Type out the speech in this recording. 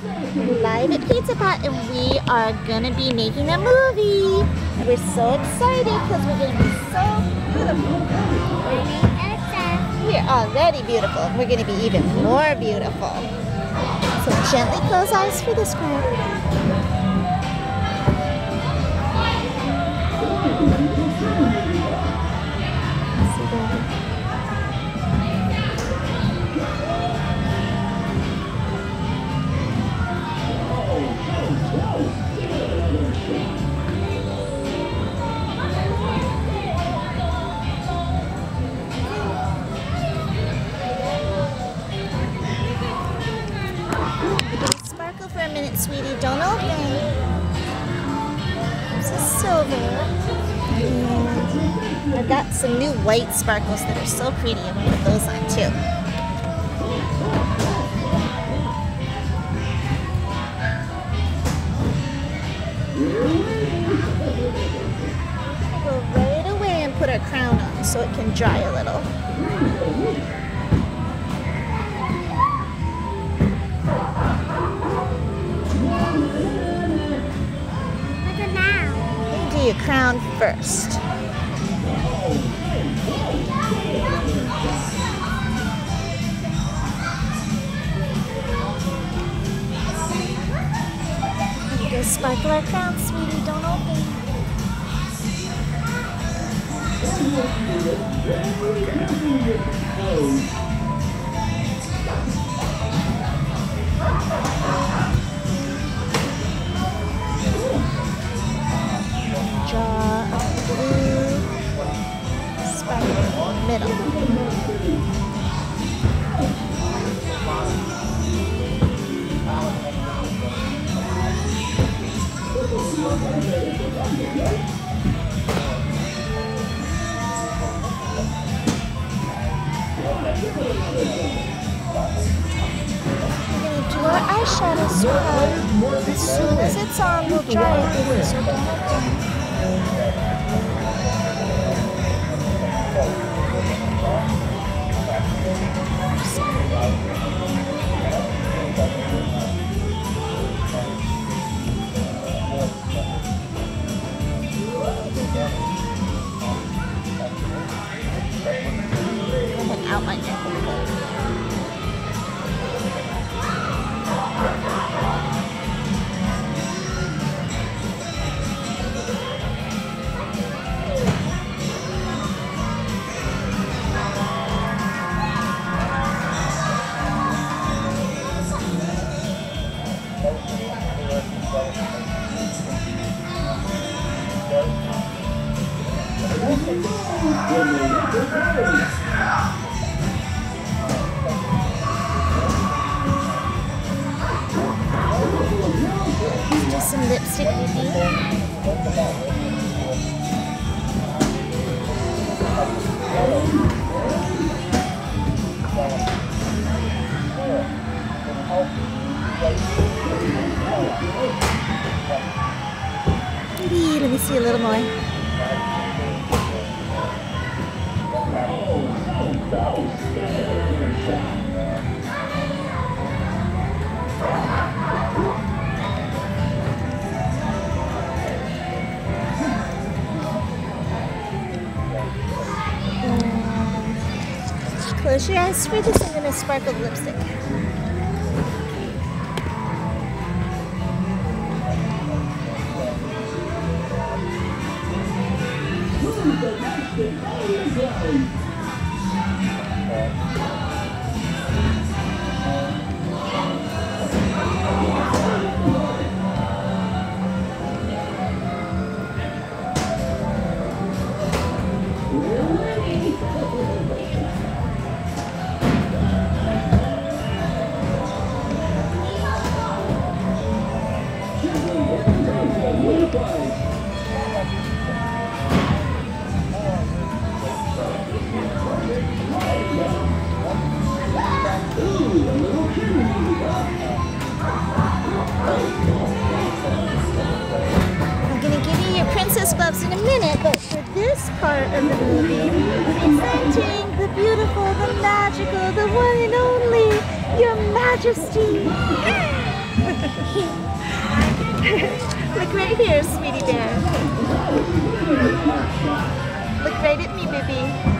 Live at Pizza Pot, and we are gonna be making a movie. We're so excited because we're gonna be so beautiful. We're already beautiful. We're gonna be even more beautiful. So gently close eyes for this part. Sparkle for a minute, sweetie. Don't open. This is silver. And I've got some new white sparkles that are so pretty. I'm going to put those on too. Go right away and put our crown on so it can dry a little. Do your crown first. Go sparkle our crown, sweetie. Don't open. Draw a blue sparkle in the middle. We're going to do our eyeshadow spread. As soon as it's on, we'll dry it. So don't open. And outline it. Do some lipstick with me. Let me see a little more. Close your eyes for this. I'm going to sparkle the lipstick. I'm gonna give you your princess gloves in a minute, but for this part of the movie, presenting the beautiful, the magical, the one and only, Your Majesty. right here, sweetie bear. Look right at me, baby.